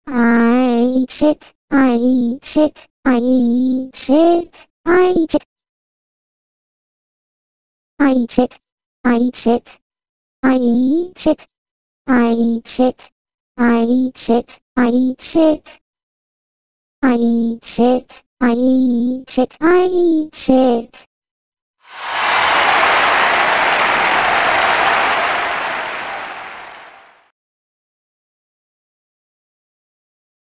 I eat shit. I eat shit. I eat shit. I eat shit. I eat shit. I eat shit. I eat shit. I eat shit. I eat shit. I eat shit. I eat shit. I eat shit. I eat shit.